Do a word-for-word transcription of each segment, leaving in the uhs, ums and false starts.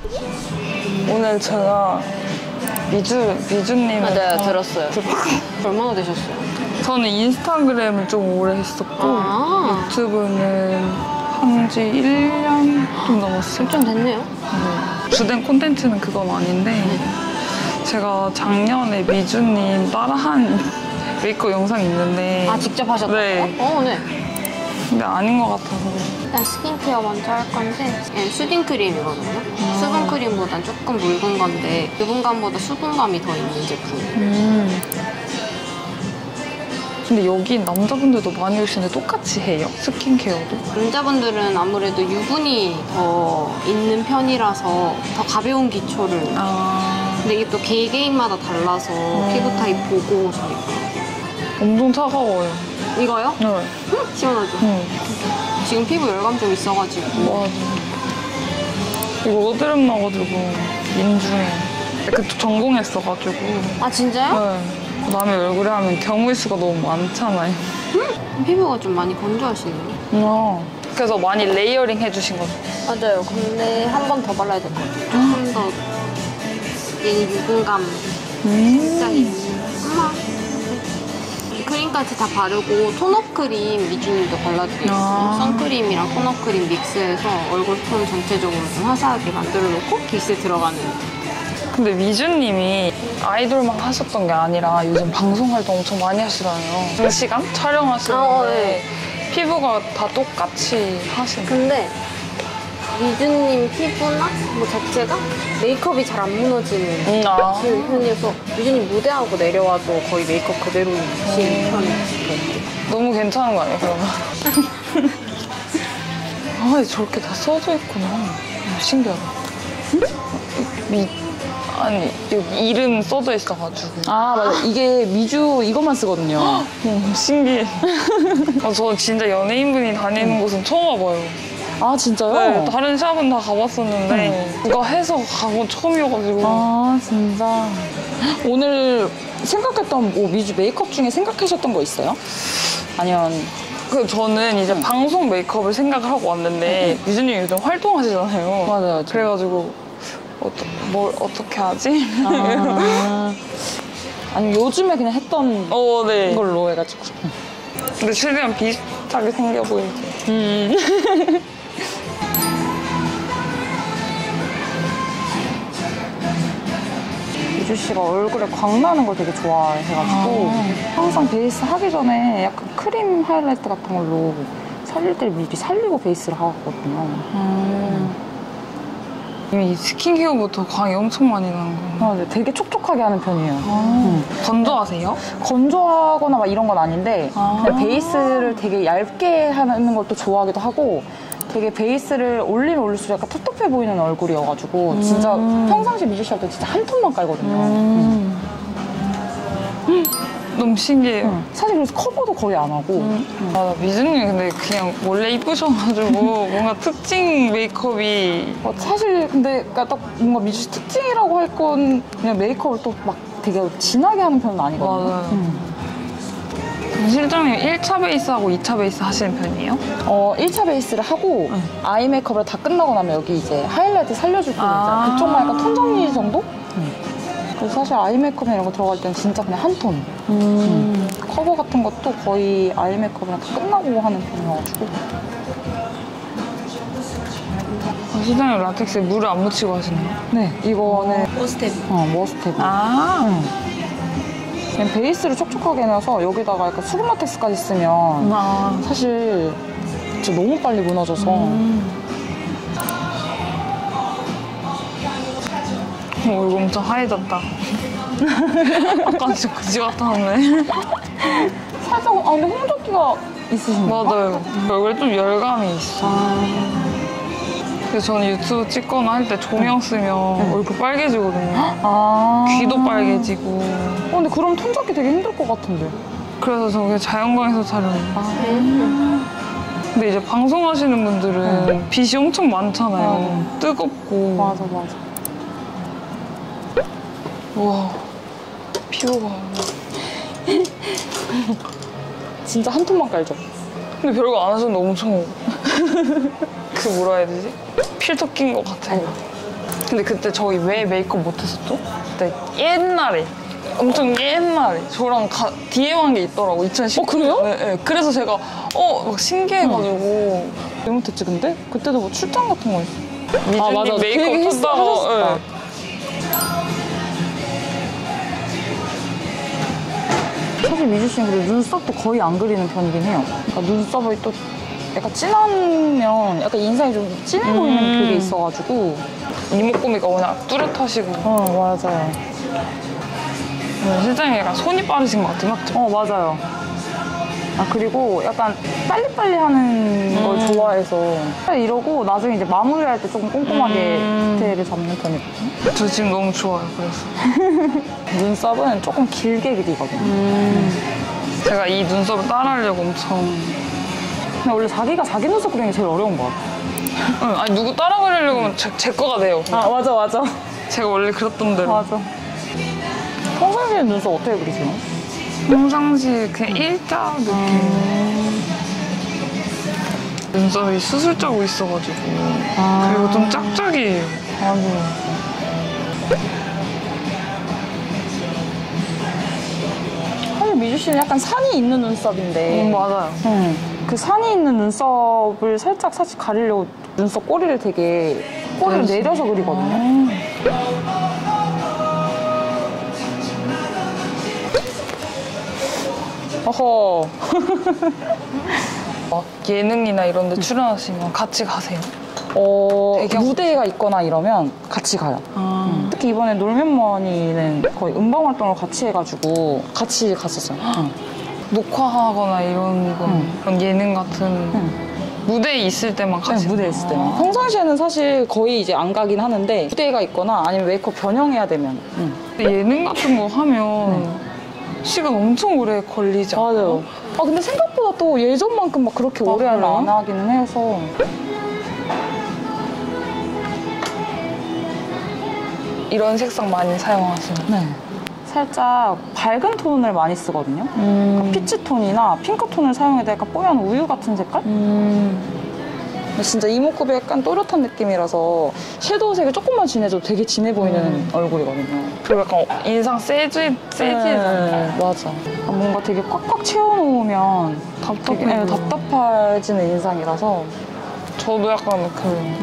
오늘 제가 미주, 미주님. 아, 네, 들었어요. 들... 얼마나 되셨어요? 저는 인스타그램을 좀 오래 했었고, 아 유튜브는 한 지 일 년 좀 넘었어요. 좀 됐네요. 네. 주된 콘텐츠는 그건 아닌데, 네. 제가 작년에 미주님 따라한 메이크업 영상이 있는데. 아, 직접 하셨다고요? 네. 어, 네. 근데 아닌 것 같아서. 일단 스킨케어 먼저 할 건데 얘는 수딩크림이거든요. 아. 수분크림보단 조금 묽은 건데 유분감보다 수분감이 더 있는 제품이에요. 음. 근데 여기 남자분들도 많이 오시는데 똑같이 해요? 스킨케어도? 남자분들은 아무래도 유분이 더 있는 편이라서 더 가벼운 기초를 아. 근데 이게 또 개개인마다 달라서 음. 피부 타입 보고 저희가 엄청 차가워요. 이거요? 네. 응? 시원하죠? 응. 지금 피부 열감 좀 있어가지고. 맞아. 이거 어드름 나가지고 인중에 그 전공했어가지고. 아 진짜요? 네. 남의 얼굴에 하면 경우의 수가 너무 많잖아요. 응? 피부가 좀 많이 건조하시네요. 어. 그래서 많이 레이어링 해주신 거죠? 맞아요. 근데 한 번 더 발라야 될 것 같아요. 조금 더 얘는 유분감 음. 진짜 있는. 엄마. 크림까지 다 바르고 톤업 크림 미주님도 발라드리고 아 선크림이랑 톤업 크림 믹스해서 얼굴 톤 전체적으로 좀 화사하게 만들어 놓고 베이스에 들어가는. 근데 미주님이 아이돌만 하셨던 게 아니라 요즘 방송 활동 엄청 많이 하시잖아요. 그 시간 촬영하시는데 어, 네. 피부가 다 똑같이 하시는. 근데 미주님 피부나 뭐 자체가 메이크업이 잘 안 무너지는 음, 아. 편이어서 미주님 무대하고 내려와도 거의 메이크업 그대로 입으시는 편이에요. 너무 괜찮은 거 아니에요, 그러면? 아, 저렇게 다 써져 있구나. 신기하다. 미, 아니, 여기 이름 써져 있어가지고. 아, 맞아. 이게 미주 이것만 쓰거든요. 음, 신기해. 아, 저 진짜 연예인분이 다니는 곳은 처음 와봐요. 아, 진짜요? 네, 다른 샵은 다 가봤었는데 음. 이거 해서 가본 처음이어가지고. 아, 진짜. 오늘 생각했던 뭐 미주 메이크업 중에 생각하셨던 거 있어요? 아니면 그 저는 이제 음. 방송 메이크업을 생각을 하고 왔는데 음. 미주님 요즘 활동하시잖아요. 맞아요. 그래가지고 어떠, 뭘 어떻게 하지? 아. 아니면 요즘에 그냥 했던 어, 네. 걸로 해가지고. 근데 최대한 비슷하게 생겨 보이게. 음. 미주 씨가 얼굴에 광 나는 걸 되게 좋아해가지고 아. 항상 베이스 하기 전에 약간 크림 하이라이트 같은 걸로 살릴 때 미리 살리고 베이스를 하거든요. 음. 이미 스킨케어부터 광이 엄청 많이 나는 거. 아, 네. 되게 촉촉하게 하는 편이에요. 아. 음. 건조하세요? 건조하거나 막 이런 건 아닌데 아. 그냥 베이스를 되게 얇게 하는 것도 좋아하기도 하고 되게 베이스를 올리면 올릴수록 약간 텁텁해 보이는 얼굴이어가지고 음. 진짜 평상시 미주 씨할 때 진짜 한 톤만 깔거든요. 음. 음. 너무 신기해요. 응. 사실 그래서 커버도 거의 안 하고. 음. 응. 아, 미주님 근데 그냥 원래 이쁘셔가지고 뭔가 특징 메이크업이 어, 사실 근데 딱 뭔가 미주 씨 특징이라고 할 건 그냥 메이크업을 또 막 되게 진하게 하는 편은 아니거든요. 맞아요. 음. 실장님 일 차 베이스하고 이 차 베이스 하시는 편이에요? 어, 일 차 베이스를 하고 응. 아이 메이크업을 다 끝나고 나면 여기 이제 하이라이트 살려줄 때는 아 그쪽만 약간 톤 정리 정도? 응. 그래서 사실 아이 메이크업 이런 거 들어갈 때는 진짜 그냥 한 톤. 음. 음. 커버 같은 것도 거의 아이 메이크업이랑 다 끝나고 하는 편이어가지고. 아, 실장님 라텍스에 물을 안 묻히고 하시나요? 네, 이거는 머스테브. 어, 머스테브. 아. 응. 그냥 베이스를 촉촉하게 해놔서 여기다가 약간 수분 라텍스까지 쓰면 아. 사실 진짜 너무 빨리 무너져서. 음. 어, 이거 엄청 하얘졌다. 아까 진짜 그지 같았네. 살짝, 아, 근데 홍조기가 있으신 건가? 맞아요. 얼굴에 좀 열감이 있어. 아. 그래서 저는 유튜브 찍거나 할 때 조명 쓰면 응. 얼굴 빨개지거든요. 아. 귀도 빨개지고. 어, 근데 그럼 톤 잡기 되게 힘들 것 같은데. 그래서 저 그냥 자연광에서 촬영해요. 아. 음. 근데 이제 방송하시는 분들은 응. 빛이 엄청 많잖아요. 응. 뜨겁고. 맞아, 맞아. 우와, 피부가. 진짜 한 톤만 깔죠? 근데 별거 안 하셨는데 엄청 그 뭐라 해야 되지? 필터 낀 것 같아요. 근데 그때 저희 왜 메이크업 못했었죠? 그때 옛날에 엄청 옛날에 저랑 가, 디엠한 게 있더라고 이천십. 어, 그래요? 네, 네. 그래서 제가 어 막 신기해가지고. 왜 못했지 근데? 그때도 뭐 출장 같은 거 있어. 미주님 아, 맞아. 그 얘기 메이크업 했- 한다고. 하셨었다. 네. 사실 미주 씨는 그래도 눈썹도 거의 안 그리는 편이긴 해요. 그러니까 눈썹이 또 약간 진하면 약간 인상이 좀 진해 보이는 음. 그게 있어가지고. 이목구비가 워낙 뚜렷하시고. 어, 맞아요. 네, 실장님 약간 손이 빠르신 것 같아, 맞죠? 어, 맞아요. 아, 그리고 약간 빨리빨리 하는 걸 음. 좋아해서 이러고 나중에 이제 마무리할 때 조금 꼼꼼하게 음. 디테일을 잡는 편이거든요. 저 지금 너무 좋아요, 그래서. 눈썹은 조금 길게 그리거든요. 제가 이 눈썹을 따라하려고 엄청. 근데 원래 자기가 자기 눈썹 그리는 게 제일 어려운 것 같아요. 응, 아니, 누구 따라가려고 하면 제, 제 거가 돼요. 아, 맞아, 맞아. 제가 원래 그랬던 대로. 맞아. 평상시에 눈썹 어떻게 그리세요? 평상시에 그냥 일자 느낌. 눈썹이 수술 짜고 있어가지고. 아. 그리고 좀 짝짝이에요. 맞아. 사실 미주 씨는 약간 산이 있는 눈썹인데. 음, 맞아요. 응. 그 산이 있는 눈썹을 살짝 사실 가리려고 눈썹 꼬리를 되게 꼬리를 그렇지. 내려서 그리거든요. 어허. 막 예능이나 이런 데 출연하시면 같이 가세요. 어, 배경. 무대가 있거나 이러면 같이 가요. 아. 특히 이번에 놀면머니는 거의 음방 활동을 같이 해가지고 같이 갔었어요. 응. 녹화하거나 이런 건 응. 그런 예능 같은 무대에 있을 때만 네, 같이 무대에 있을 때만. 평상시에는 사실 거의 이제 안 가긴 하는데 무대가 있거나 아니면 메이크업 변형해야 되면. 응. 예능 같은 거 하면 시간 엄청 오래 걸리지 않아요? 맞아요. 아 근데 생각보다 또 예전만큼 막 그렇게 아, 오래 그래요? 안 하기는 해서. 이런 색상 많이 사용하시나요? 네. 살짝 밝은 톤을 많이 쓰거든요. 음. 피치 톤이나 핑크 톤을 사용해도 약간 뽀얀 우유 같은 색깔? 음. 근데 진짜 이목구비 약간 또렷한 느낌이라서 섀도우색이 조금만 진해져도 되게 진해 보이는 음. 얼굴이거든요. 그리고 약간 인상 세지, 세지잖아요. 네, 맞아. 뭔가 되게 꽉꽉 채워놓으면 답답해. 되게 네, 답답해지는 인상이라서. 저도 약간 그.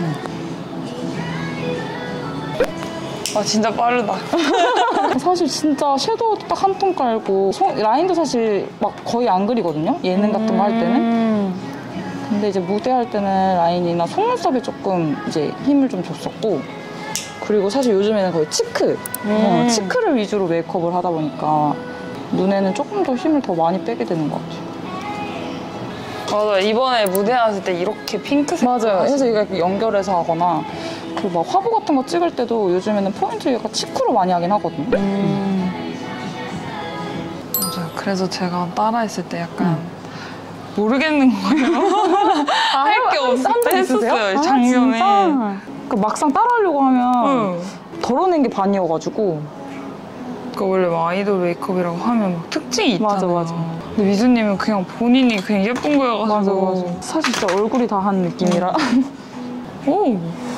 아, 진짜 빠르다. 사실 진짜 섀도우도 딱 한 톤 깔고 소- 라인도 사실 막 거의 안 그리거든요. 예능 같은 거 할 때는. 음. 근데 이제 무대 할 때는 라인이나 속눈썹에 조금 이제 힘을 좀 줬었고, 그리고 사실 요즘에는 거의 치크, 어, 치크를 위주로 메이크업을 하다 보니까 눈에는 조금 더 힘을 더 많이 빼게 되는 것 같아요. 맞아, 이번에 무대 하실 때 이렇게 핑크색. 맞아요. 그래서 이거 이렇게 연결해서 하거나, 그리고 막 화보 같은 거 찍을 때도 요즘에는 포인트 약간 치크로 많이 하긴 하거든요. 맞아요. 그래서 제가 따라했을 때 약간 모르겠는 거예요. 할 게 없을 때 했었어요, 아, 작년에. 진짜? 그 막상 따라하려고 하면 응. 덜어낸 게 반이어가지고. 그 원래 막 아이돌 메이크업이라고 하면 막 특징이 있잖아요. 맞아, 맞아. 근데 미주님은 그냥 본인이 그냥 예쁜 거여가지고. 사실 진짜 얼굴이 다 한 느낌이라. 오.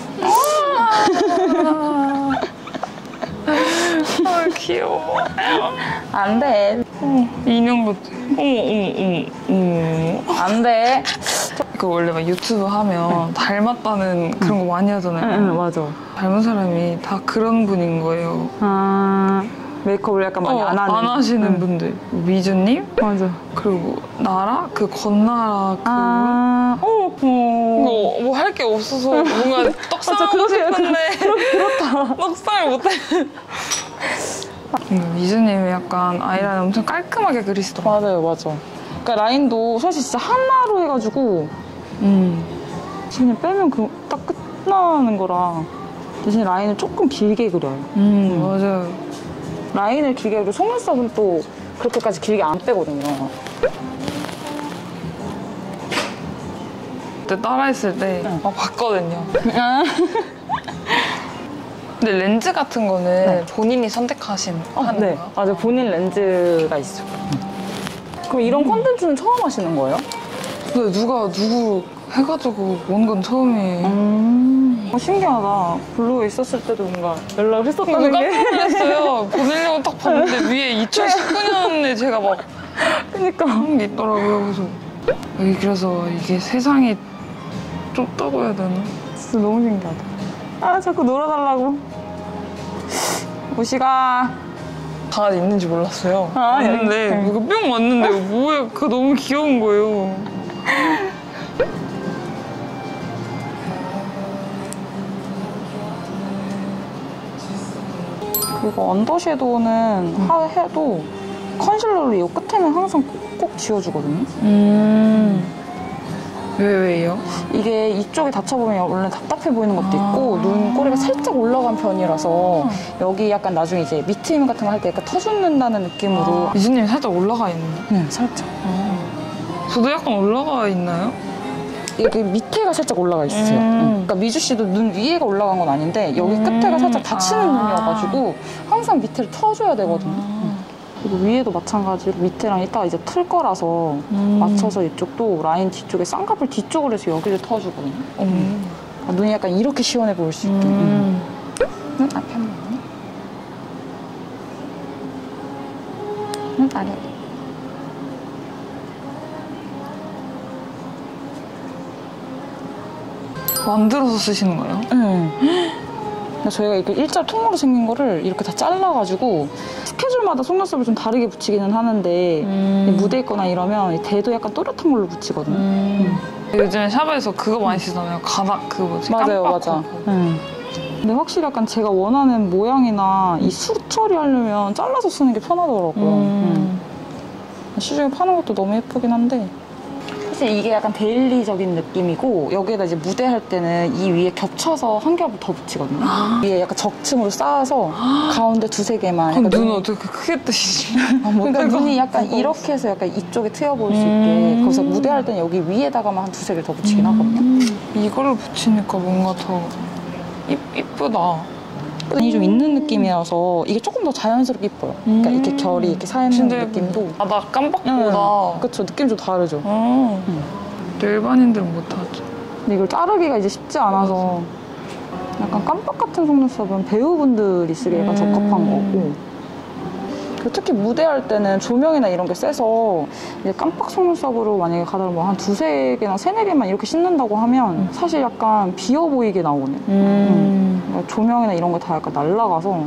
아, 귀여워. 안 돼. 어, 인형 같아. 어머, 어머, 어머, 어머. 안 돼. 그 원래 막 유튜브 하면 닮았다는 그런 거 많이 하잖아요. 응, 맞아. 닮은 사람이 다 그런 분인 거예요. 아, 메이크업을 약간 많이 어, 안 하는. 안 하시는 응. 분들. 미주님? 맞아. 그리고 나라? 그 건나라 그. 아, 어, 어. 이거 뭐 할 게 없어서 뭔가 떡상하고 그러게요. 싶은데 그렇다. 떡상을 못해. 음, 미주님이 약간 아이라인 엄청 깔끔하게 그리시더라고요. 맞아요, 맞아. 그러니까 라인도 사실 진짜 하나로 해가지고, 음. 그냥 빼면 그, 딱 끝나는 거라. 대신 라인을 조금 길게 그려요. 음, 맞아요. 라인을 길게 그리고 속눈썹은 또 그렇게까지 길게 안 빼거든요. 그때 따라했을 때 응. 막 봤거든요. 근데 렌즈 같은 거는 네. 본인이 선택하신 하는 네, 거예요? 맞아요. 본인 렌즈가 있어요. 그럼 이런 콘텐츠는 처음 하시는 거예요? 근데 누가 누구 해가지고 온 건 처음이에요. 음. 어, 신기하다. 블루에 있었을 때도 뭔가 연락을 했었다는 깜짝 게. 놀랐어요. 보내려고 딱 봤는데 위에 이천십구 년에 제가 막 그니까. 그런 게 있더라고요. 그래서 여기 그래서 이게 세상이 좁다고 해야 되나? 진짜 너무 신기하다. 아, 자꾸 놀아달라고. 무시가. 강아지 있는지 몰랐어요. 아, 왔는데 여기. 이거 뿅 왔는데 뭐야? 그거 너무 귀여운 거예요. 그리고 언더섀도우는 하, 해도 컨실러로 이 끝에는 항상 꼭, 꼭 지워주거든요. 음. 왜 왜요? 이게 이쪽에 닫혀보면 원래 답답해 보이는 것도 있고 눈꼬리가 살짝 올라간 편이라서 여기 약간 나중에 이제 밑트임 같은 거 할 때 약간 터죽는다는 느낌으로 미주님 살짝 올라가 있는데. 네, 살짝. 저도 약간 올라가 있나요? 여기 밑에가 살짝 올라가 있어요. 음. 응. 그러니까 미주 씨도 눈 위에가 올라간 건 아닌데 여기 음. 끝에가 살짝 닫히는 아. 눈이어가지고 항상 밑에를 터줘야 되거든요. 응. 그리고 위에도 마찬가지로 밑에랑 이따가 이제 틀 거라서 음. 맞춰서 이쪽도 라인 뒤쪽에 쌍꺼풀 뒤쪽으로 해서 여기를 터주거든요. 음. 아, 눈이 약간 이렇게 시원해 보일 수 있게. 음. 눈 앞에 한 번. 눈 아래. 만들어서 쓰시는 거예요? 응. 근데 저희가 이렇게 일자 통으로 생긴 거를 이렇게 다 잘라가지고 스케줄마다 속눈썹을 좀 다르게 붙이기는 하는데 음. 무대 있거나 이러면 대도 약간 또렷한 걸로 붙이거든요. 음. 요즘 샵에서 그거 많이 쓰잖아요. 가닥 그 뭐지? 맞아요, 깜빡 맞아. 그거. 응. 근데 확실히 약간 제가 원하는 모양이나 이 수 처리하려면 잘라서 쓰는 게 편하더라고요. 음. 응. 시중에 파는 것도 너무 예쁘긴 한데 사실 이게 약간 데일리적인 느낌이고 여기에다 이제 무대 할 때는 이 위에 겹쳐서 한 겹을 더 붙이거든요. 위에 약간 적층으로 쌓아서 가운데 두세 개만. 그럼 약간 눈 눈- 어떻게 크게 뜨시지? 아, 그러니까 눈이 약간 그거. 이렇게 해서 약간 이쪽에 트여 보일 수 있게. 음. 그래서 무대 할 때는 여기 위에다가만 한 두세 개 더 붙이긴 하거든요. 이걸로 붙이니까 뭔가 더 이, 이쁘다. 눈이 좀 있는 느낌이라서 이게 조금 더 자연스럽게 이뻐요. 그러니까 음. 이렇게 결이 이렇게 사 있는 근데 느낌도. 아, 나 깜빡보다. 그쵸, 느낌 좀 다르죠. 어. 일반인들은 못하죠. 근데 이걸 자르기가 이제 쉽지 않아서 약간 깜빡 같은 속눈썹은 배우분들이 쓰기 약간 음. 적합한 거고 그리고 특히 무대할 때는 조명이나 이런 게 세서 이제 깜빡 속눈썹으로 만약에 가다가 뭐 한 두세 개나 세네 개만 이렇게 씻는다고 하면 사실 약간 비어 보이게 나오거든요. 음. 그러니까 조명이나 이런 거 다 약간 날라가서.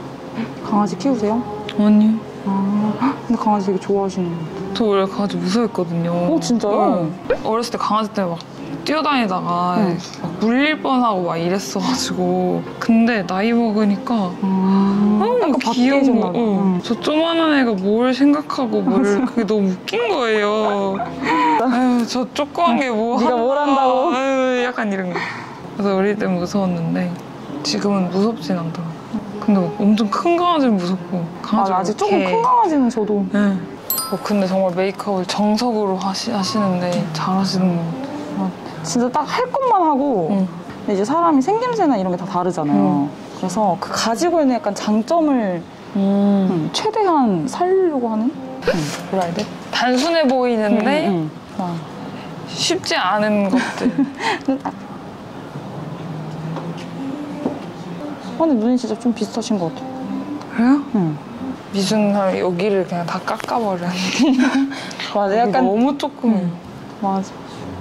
강아지 키우세요? 아니요. 아, 헉, 근데 강아지 되게 좋아하시는 것 같아요. 저 원래 강아지 무서워했거든요. 어, 진짜요? 네. 어렸을 때 강아지 때문에 막 뛰어다니다가 응. 막 물릴 뻔하고 막 이랬어가지고. 근데 나이 먹으니까 아, 너무 약간 귀여운 바뀌어졌나 거. 봐. 응. 응. 저 조만한 애가 뭘 생각하고 뭘 그게 너무 웃긴 거예요. 아유, 저 조그만 게 뭐 네가 뭘 한다고? 아유, 약간 이런 거. 그래서 어릴 때 무서웠는데 지금은 무섭진 않더라고. 근데 막 엄청 큰 강아지는 무섭고 아, 강아지 아직 조금 큰 강아지는 저도. 네. 어, 근데 정말 메이크업을 정석으로 하시, 하시는데 잘하시는 것 같아요. 진짜 딱 할 것만 하고 응. 근데 이제 사람이 생김새나 이런 게 다 다르잖아요. 그래서 그 가지고 있는 약간 장점을 음. 음, 최대한 살리려고 하는? 음, 뭐라 해야 돼? 단순해 보이는데 음, 음. 아. 쉽지 않은 것들. 근데 딱. 어, 근데 눈이 진짜 좀 비슷하신 것 같아요. 그래요? 응. 미준 사람 여기를 그냥 다 깎아버려. 맞아, 약간. 너무 조금. 응. 맞아.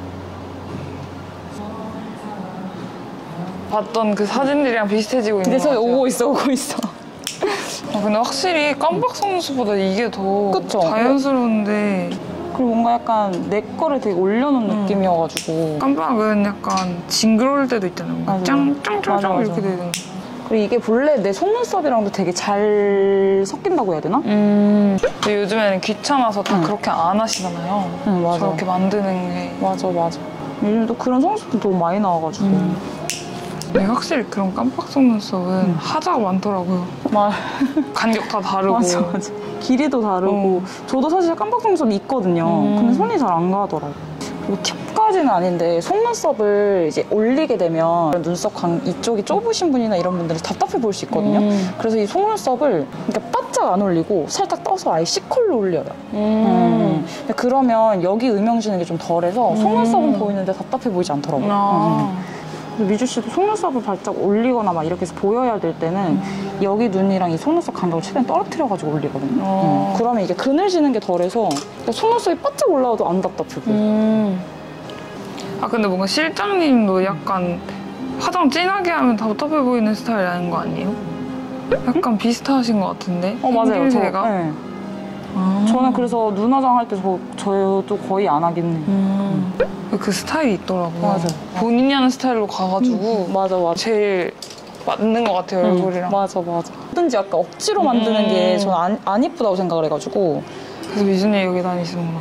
봤던 그 사진들이랑 비슷해지고 있는 근데 것 저기 같아요. 오고 있어, 오고 있어. 아, 근데 확실히 깜빡 속눈썹보다 이게 더 그쵸? 자연스러운데 그리고 뭔가 약간 내 거를 되게 올려놓은 음. 느낌이어가지고. 깜빡은 약간 징그러울 때도 있잖아요. 뭔가 맞아. 짱짱짱짱 맞아, 맞아. 이렇게 되는. 그리고 이게 본래 내 속눈썹이랑도 되게 잘 섞인다고 해야 되나? 음. 근데 요즘에는 귀찮아서 다 응. 그렇게 안 하시잖아요. 응, 맞아. 저렇게 만드는 게. 맞아, 맞아. 요즘 또 그런 속눈썹도 너무 많이 나와가지고. 음. 근데 확실히 그런 깜빡 속눈썹은 하자가 많더라고요. 말. 간격 다 다르고. 맞아, 맞아. 길이도 다르고. 저도 사실 깜빡 속눈썹이 있거든요. 음. 근데 손이 잘 안 가더라고. 그리고 팁까지는 아닌데 속눈썹을 이제 올리게 되면 눈썹 관 이쪽이 좁으신 분이나 이런 분들은 답답해 보일 수 있거든요. 음. 그래서 이 속눈썹을 그러니까 바짝 안 올리고 살짝 떠서 아예 C컬로 올려요. 음. 음. 근데 그러면 여기 음영 지는 게 좀 덜해서 속눈썹은 음. 보이는데 답답해 보이지 않더라고요. 아. 음. 미주 씨도 속눈썹을 발짝 올리거나 막 이렇게 해서 보여야 될 때는 음. 여기 눈이랑 이 속눈썹 간격을 최대한 떨어뜨려가지고 올리거든요. 어. 음. 그러면 이게 그늘지는 게 덜해서 속눈썹이 바짝 올라와도 안 답답해고. 음. 아 근데 뭔가 실장님도 약간 화장 진하게 하면 답답해 보이는 스타일 아닌 거 아니에요? 약간 응? 비슷하신 것 같은데? 어 맞아요. 생김새가? 저, 네. 아. 저는 그래서 눈화장 할 때 저, 저도 거의 안 하긴 해요. 음. 그 스타일이 있더라고요. 맞아. 본인이 하는 스타일로 가가지고 음. 맞아 맞아. 제일 맞는 것 같아요, 음. 얼굴이랑. 맞아 맞아. 뭐든지 약간 억지로 만드는 음. 게 저는 안, 안 이쁘다고 생각을 해가지고. 그래서 미준이 여기 다니시는구나.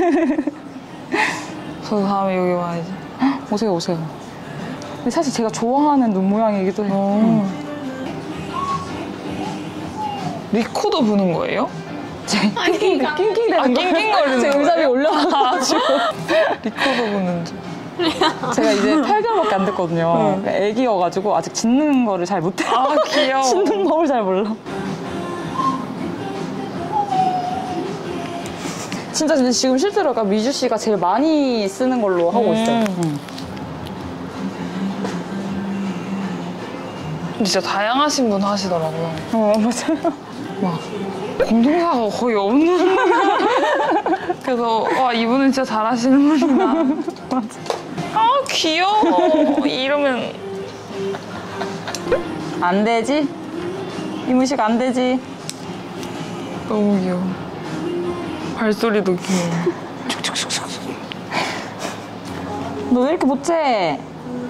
저도 다음에 여기 와야지. 오세요 오세요. 근데 사실 제가 좋아하는 눈 모양이기도 해요. 음. 리코더 부는 거예요? 낑낑 낑낑대는 아, 낑낑거리는 제 의자 위에 올려놔가지고 리코더 부는 줄. 제가 이제 팔 개월밖에 안 됐거든요. 응. 애기여가지고 아직 짖는 거를 잘 못해요. 아 귀여워. 짖는 법을 잘 몰라. 진짜 근데 지금 실제로 약간 미주 씨가 제일 많이 쓰는 걸로 하고 있어요. 음. 음. 진짜 다양하신 분 하시더라고요. 어 맞아요. 막 공동사가 거의 없는. 그래서 와 이분은 진짜 잘하시는 분이다. 맞아. 아 귀여워. 이러면 안 되지? 이무식 안 되지? 너무 귀여워. 발소리도 귀여워. 너 왜 이렇게 못해?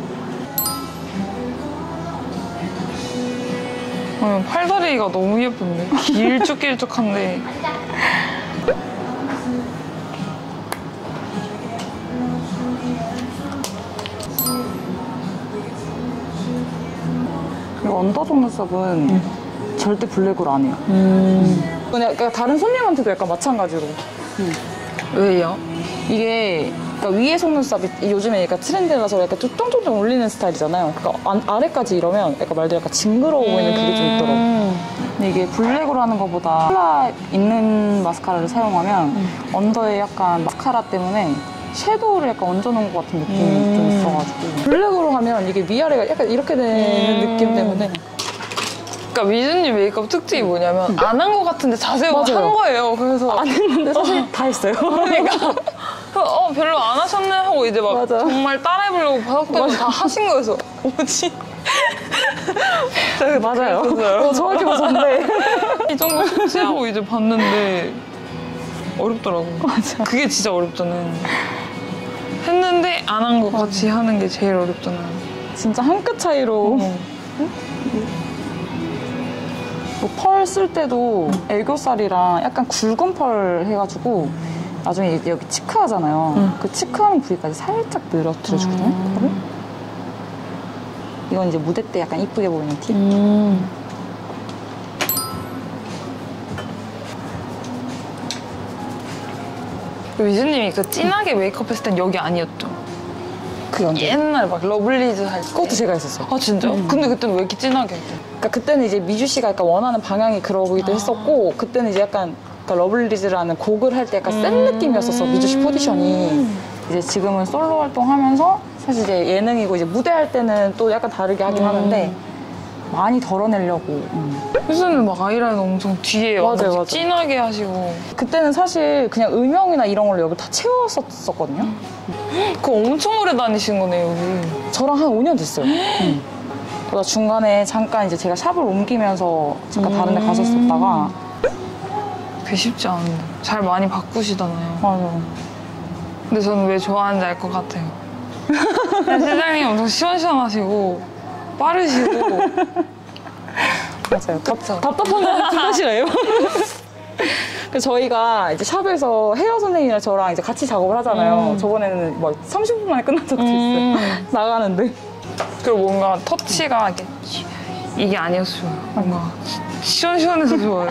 어, 팔다리가 너무 예쁜데? 길쭉길쭉한데. 그리고 언더 속눈썹은 음. 절대 블랙으로 안 해요. 음. 그냥 약간 다른 손님한테도 약간 마찬가지로. 음. 왜요? 이게 그러니까 위에 속눈썹이 요즘에 약간 트렌드라서 약간 좀 쫑쫑쫑 올리는 스타일이잖아요. 그러니까 안, 아래까지 이러면 약간 말대로 약간 징그러워 보이는 그게 좀 있더라고요. 근데 이게 블랙으로 하는 것보다 컬러 있는 마스카라를 사용하면 음. 언더에 약간 마스카라 때문에 섀도우를 약간 얹어놓은 것 같은 느낌이 음. 좀 있어가지고 블랙으로 하면 이게 위아래가 약간 이렇게 되는 음. 느낌 때문에. 그러니까 미주님 메이크업 특징이 뭐냐면 음. 안 한 것 같은데 자세히 한 거예요. 그래서 안 했는데 사실 어. 다 했어요. 그러니까 어 별로 안 하셨네 하고 이제 막 맞아. 정말 따라해보려고 바닥대고 다 하신 거여서 뭐지? 맞아요. 어, 정확히 보셨는데 이 정도 숙지하고 이제 봤는데 어렵더라고. 맞아. 그게 진짜 어렵잖아요. 했는데 안 한 것 같이 하는 게 제일 어렵잖아요. 진짜 한 끗 차이로. 어. 응? 뭐 펄 쓸 때도 애교살이랑 약간 굵은 펄 해가지고 나중에 여기 치크하잖아요. 응. 그 치크하는 부위까지 살짝 늘어뜨려주거든요. 음. 이건 이제 무대 때 약간 이쁘게 보이는 팁. 음. 미주님이 그 진하게 메이크업 했을 땐 여기 아니었죠? 그게 언제? 옛날에 막 러블리즈 할 때. 그것도 제가 했었어요. 아 진짜? 음. 근데 그때는 왜 이렇게 진하게 했죠? 그러니까 그때는 이제 미주 씨가 약간 원하는 방향이 그러기도 아. 했었고 그때는 이제 약간 그러니까 러블리즈라는 곡을 할 때 약간 음. 센 느낌이었었어. 미주 씨 포지션이. 이제 지금은 솔로 활동하면서 사실 이제 예능이고 이제 무대 할 때는 또 약간 다르게 하긴 음. 하는데 많이 덜어내려고. 음. 요새는 막 아이라이너 엄청 뒤에 맞아요, 맞아요. 진하게 하시고. 그때는 사실 그냥 음영이나 이런 걸로 여기 다 채웠었거든요. 음. 그거 엄청 오래 다니신 거네요, 여기. 저랑 한 오 년 됐어요. 음. 그러다 중간에 잠깐 이제 제가 샵을 옮기면서 잠깐 음. 다른 데 갔었었다가. 그게 쉽지 않은데. 잘 많이 바꾸시잖아요. 맞아요. 근데 저는 왜 좋아하는지 알 것 같아요. 실장님 엄청 시원시원하시고 빠르시고. 맞아요. 답, 답답한 건 사실이에요. 그래서 저희가 이제 샵에서 헤어 선생님이랑 저랑 이제 같이 작업을 하잖아요. 음. 저번에는 막 삼십 분 만에 끝난 적도 음. 있어요. 나가는데. 그리고 뭔가 터치가 이게, 이게 아니었어요. 뭔가 시원시원해서 좋아요.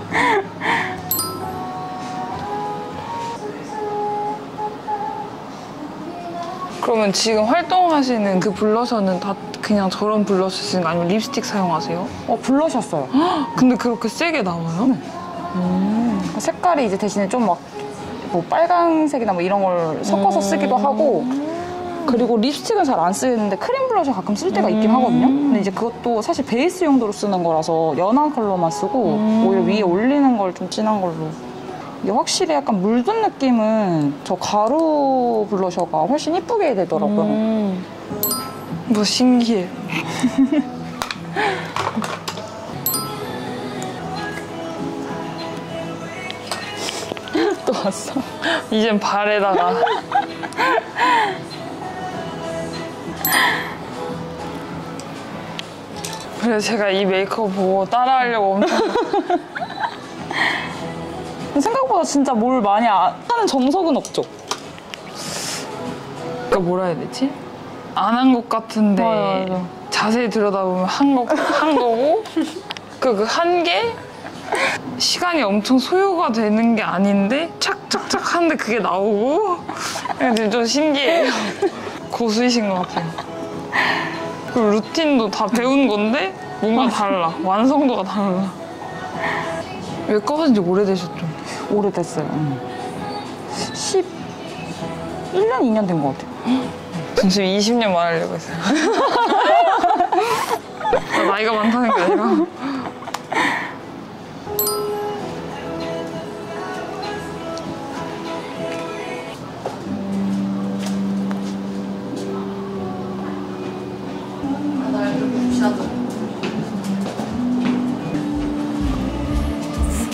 그러면 지금 활동하시는 그 블러셔는 다 그냥 저런 블러셔 쓰는 거 아니면 립스틱 사용하세요? 어, 블러셔였어요. 근데 그렇게 세게 나와요? 네. 음. 색깔이 이제 대신에 좀 막 뭐 빨간색이나 뭐 이런 걸 섞어서 쓰기도 하고 그리고 립스틱은 잘 안 쓰는데 크림 블러셔 가끔 쓸 때가 있긴 하거든요. 근데 이제 그것도 사실 베이스 용도로 쓰는 거라서 연한 컬러만 쓰고 오히려 위에 올리는 걸 좀 진한 걸로. 이게 확실히 약간 물든 느낌은 저 가루 블러셔가 훨씬 이쁘게 되더라고요. 음. 뭐 신기해. 또 왔어. 이젠 발에다가. 그래서 제가 이 메이크업 보고 따라하려고 엄청. 생각보다 진짜 뭘 많이 안 하는 정석은 없죠? 그러니까 뭐라 해야 되지? 안 한 것 같은데 맞아, 맞아. 자세히 들여다보면 한, 거, 한 거고 그 한 게 시간이 엄청 소요가 되는 게 아닌데 착착착 하는데 그게 나오고 근데 좀 신기해요. 고수이신 것 같아요. 그 루틴도 다 배운 건데 뭔가 달라. 완성도가 달라. 왜 꺼진 지 오래되셨죠? 오래됐어요. 음. 십일 년, 이 년 된 것 같아요. 지금 이십 년 말하려고 했어요. 나 나이가 많다는 게 아니라.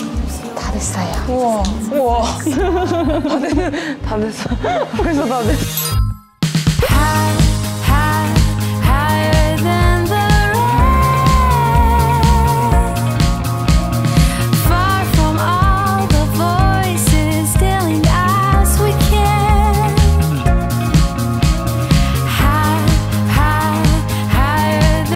다 됐어요. 우와, 우와. 다 됐, 다 됐어. 벌써 다 됐어.